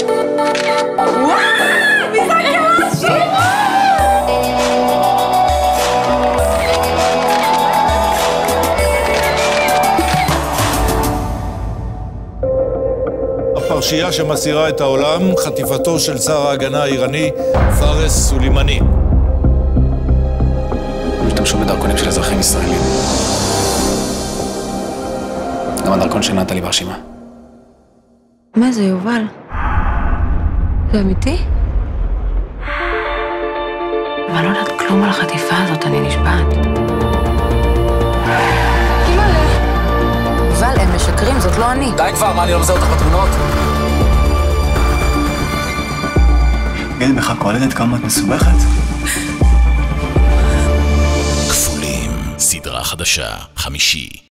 וואו, מי זה קראשי? הפרשייה שמסעירה את העולם, חטיפתו של שר ההגנה האיראני פארס סולימאני. השתמשו בדרכונים של אזרחים ישראלים. גם הדרכון של נטלי ברשימה. מה זה, יובל? זה אמיתי? אבל לא יודעת כלום על החטיפה הזאת, אני נשבעת. אימא'לה. יובל, הם משקרים, זאת לא אני. די כבר, מה, אני לא מזהה אותך בתמונות? תגידי, בך קולדת כמה את מסובכת? כפולים, סדרה חדשה, 5.